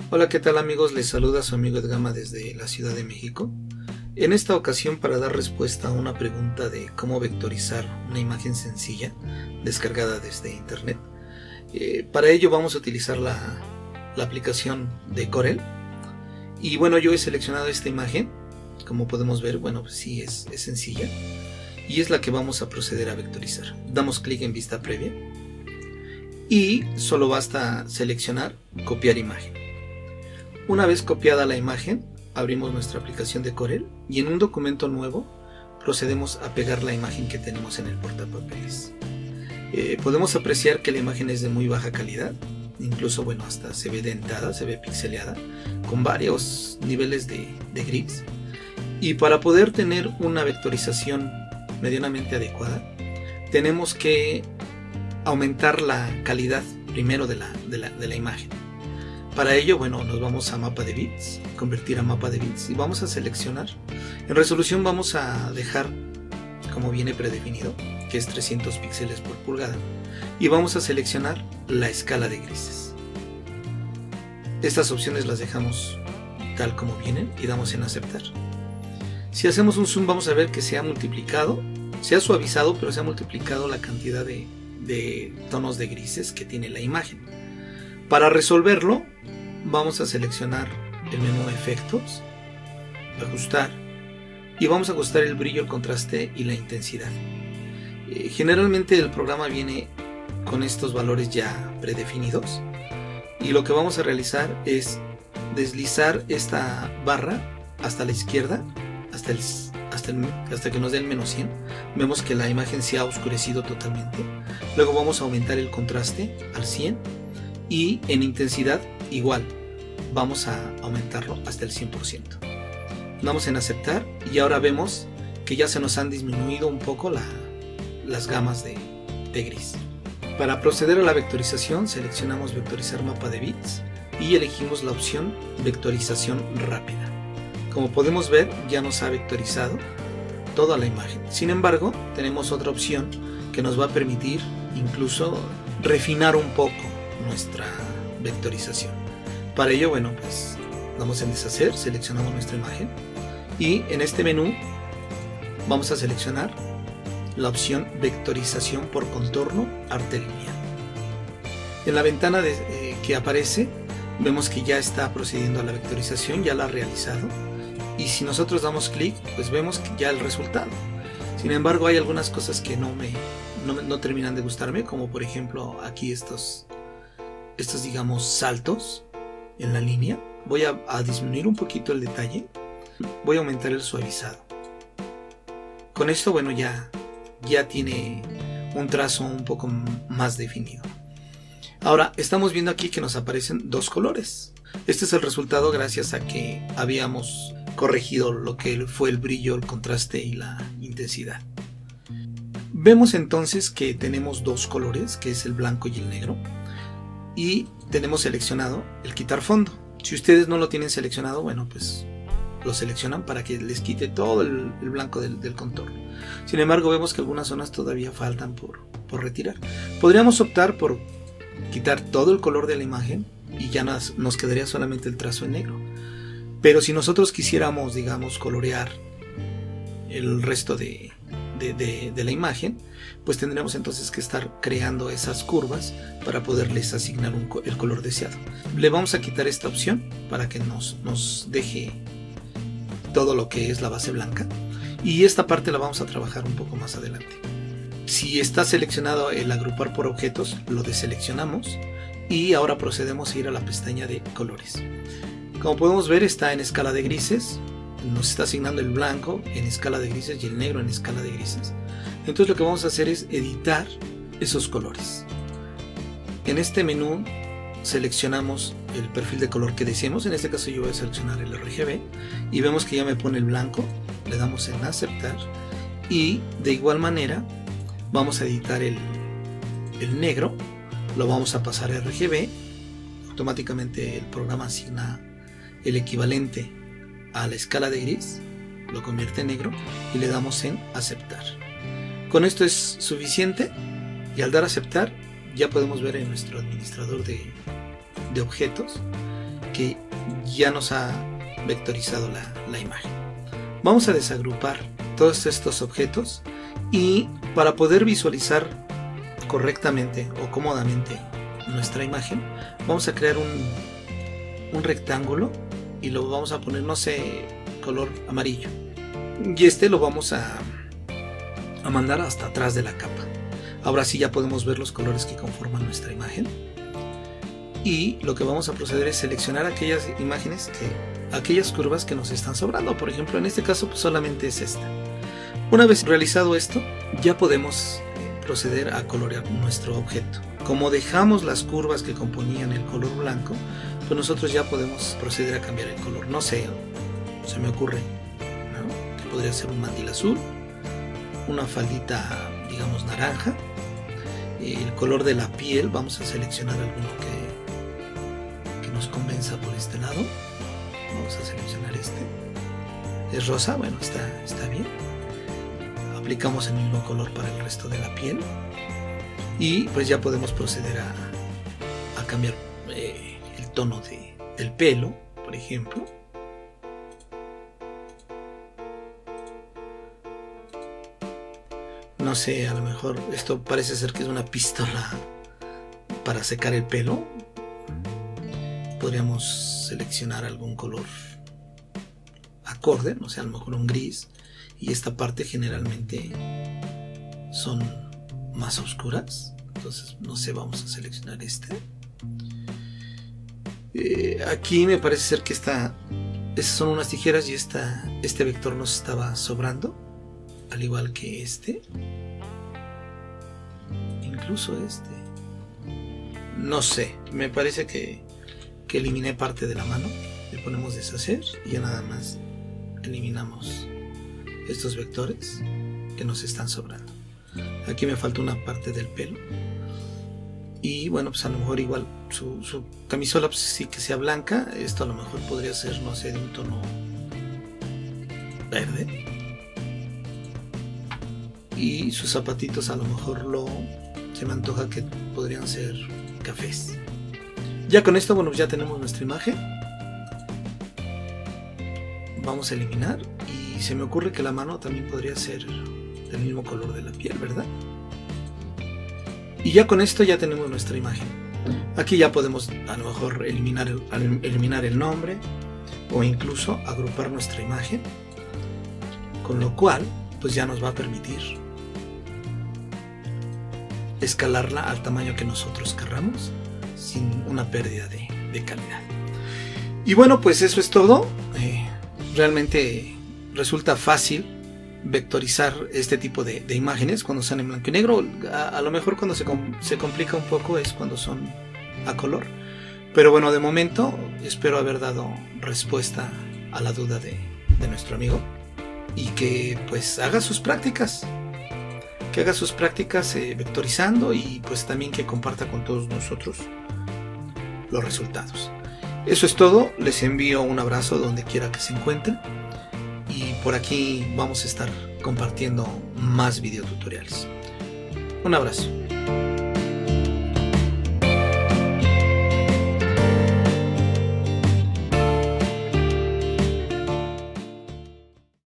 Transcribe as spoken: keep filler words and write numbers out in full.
Hola, ¿qué tal amigos? Les saluda su amigo Edgama desde la Ciudad de México. En esta ocasión, para dar respuesta a una pregunta de cómo vectorizar una imagen sencilla descargada desde internet, eh, para ello vamos a utilizar la, la aplicación de Corel. Y bueno, yo he seleccionado esta imagen. Como podemos ver, bueno, pues sí es, es sencilla y es la que vamos a proceder a vectorizar. Damos clic en vista previa y solo basta seleccionar copiar imagen. Una vez copiada la imagen, abrimos nuestra aplicación de Corel y en un documento nuevo procedemos a pegar la imagen que tenemos en el portapapeles. Eh, podemos apreciar que la imagen es de muy baja calidad, incluso bueno, hasta se ve dentada, se ve pixeleada, con varios niveles de, de gris. Y para poder tener una vectorización medianamente adecuada, tenemos que aumentar la calidad primero de la, de la, de la imagen. Para ello, bueno, nos vamos a mapa de bits, convertir a mapa de bits y vamos a seleccionar. En resolución vamos a dejar como viene predefinido, que es trescientos píxeles por pulgada, y vamos a seleccionar la escala de grises. Estas opciones las dejamos tal como vienen y damos en aceptar. Si hacemos un zoom vamos a ver que se ha multiplicado, se ha suavizado, pero se ha multiplicado la cantidad de, de tonos de grises que tiene la imagen. Para resolverlo vamos a seleccionar el menú efectos, ajustar y vamos a ajustar el brillo, el contraste y la intensidad. Eh, generalmente el programa viene con estos valores ya predefinidos y lo que vamos a realizar es deslizar esta barra hasta la izquierda hasta, el, hasta, el, hasta que nos dé el menos cien. Vemos que la imagen se ha oscurecido totalmente. Luego vamos a aumentar el contraste al cien y en intensidad igual vamos a aumentarlo hasta el cien por ciento. Damos en aceptar y ahora vemos que ya se nos han disminuido un poco la, las gamas de, de gris. Para proceder a la vectorización seleccionamos vectorizar mapa de bits y elegimos la opción vectorización rápida. Como podemos ver, ya nos ha vectorizado toda la imagen. Sin embargo, tenemos otra opción que nos va a permitir incluso refinar un poco nuestra vectorización. Para ello, bueno, pues damos en deshacer, seleccionamos nuestra imagen y en este menú vamos a seleccionar la opción vectorización por contorno arte lineal. En la ventana de, eh, que aparece vemos que ya está procediendo a la vectorización, ya la ha realizado, y si nosotros damos clic pues vemos que ya el resultado. Sin embargo, hay algunas cosas que no me no, no terminan de gustarme, como por ejemplo aquí estos estos digamos saltos en la línea. Voy a, a disminuir un poquito el detalle, voy a aumentar el suavizado. Con esto, bueno, ya ya tiene un trazo un poco más definido. Ahora estamos viendo aquí que nos aparecen dos colores. Este es el resultado gracias a que habíamos corregido lo que fue el brillo, el contraste y la intensidad. Vemos entonces que tenemos dos colores, que es el blanco y el negro, y tenemos seleccionado el quitar fondo. Si ustedes no lo tienen seleccionado, bueno, pues lo seleccionan para que les quite todo el, el blanco del, del contorno. Sin embargo, vemos que algunas zonas todavía faltan por, por retirar. Podríamos optar por quitar todo el color de la imagen y ya nos, nos quedaría solamente el trazo en negro. Pero si nosotros quisiéramos, digamos, colorear el resto de, de, de, de la imagen, pues tendremos entonces que estar creando esas curvas para poderles asignar un, el color deseado. Le vamos a quitar esta opción para que nos, nos deje todo lo que es la base blanca, y esta parte la vamos a trabajar un poco más adelante. Si está seleccionado el agrupar por objetos, lo deseleccionamos y ahora procedemos a ir a la pestaña de colores. Como podemos ver, está en escala de grises, nos está asignando el blanco en escala de grises y el negro en escala de grises. Entonces lo que vamos a hacer es editar esos colores. En este menú seleccionamos el perfil de color que deseemos. En este caso yo voy a seleccionar el R G B y vemos que ya me pone el blanco. Le damos en aceptar y de igual manera vamos a editar el, el negro, lo vamos a pasar a R G B. Automáticamente el programa asigna el equivalente a la escala de gris, lo convierte en negro y le damos en aceptar. Con esto es suficiente y al dar a aceptar ya podemos ver en nuestro administrador de, de objetos que ya nos ha vectorizado la, la imagen. Vamos a desagrupar todos estos objetos y para poder visualizar correctamente o cómodamente nuestra imagen, vamos a crear un, un rectángulo y lo vamos a poner, no sé, color amarillo, y este lo vamos a, a mandar hasta atrás de la capa. Ahora sí ya podemos ver los colores que conforman nuestra imagen, y lo que vamos a proceder es seleccionar aquellas imágenes que, aquellas curvas que nos están sobrando. Por ejemplo, en este caso pues solamente es esta. Una vez realizado esto, ya podemos proceder a colorear nuestro objeto. Como dejamos las curvas que componían el color blanco, pues nosotros ya podemos proceder a cambiar el color. No sé, se me ocurre, ¿no?, que podría ser un mandil azul, una faldita, digamos, naranja. El color de la piel, vamos a seleccionar alguno que, que nos convenza por este lado. Vamos a seleccionar este. Es rosa, bueno, está, está bien. Aplicamos el mismo color para el resto de la piel. Y pues ya podemos proceder a, a cambiar eh, el tono de, del pelo, por ejemplo. No sé, a lo mejor esto parece ser que es una pistola para secar el pelo. Podríamos seleccionar algún color acorde, no sé, a lo mejor un gris. Y esta parte generalmente son más oscuras. Entonces, no sé, vamos a seleccionar este. Eh, aquí me parece ser que esta, estas son unas tijeras y esta, este vector nos estaba sobrando, al igual que este, incluso este. No sé, me parece que, que eliminé parte de la mano. Le ponemos deshacer y ya nada más eliminamos estos vectores que nos están sobrando. Aquí me falta una parte del pelo. Y bueno, pues a lo mejor igual su, su camisola pues sí que sea blanca. Esto a lo mejor podría ser, no sé, de un tono verde. Y sus zapatitos a lo mejor lo se me antoja que podrían ser cafés. Ya con esto, bueno, ya tenemos nuestra imagen. Vamos a eliminar. Y se me ocurre que la mano también podría ser del mismo color de la piel, ¿verdad? Y ya con esto ya tenemos nuestra imagen. Aquí ya podemos a lo mejor eliminar el, eliminar el nombre o incluso agrupar nuestra imagen, con lo cual pues ya nos va a permitir escalarla al tamaño que nosotros querramos sin una pérdida de, de calidad. Y bueno, pues eso es todo. Eh, realmente resulta fácil vectorizar este tipo de, de imágenes cuando están en blanco y negro. A, a lo mejor cuando se, se complica un poco es cuando son a color, pero bueno, de momento espero haber dado respuesta a la duda de, de nuestro amigo, y que pues haga sus prácticas que haga sus prácticas eh, vectorizando, y pues también que comparta con todos nosotros los resultados. Eso es todo, les envío un abrazo donde quiera que se encuentren. Y por aquí vamos a estar compartiendo más videotutoriales. Un abrazo.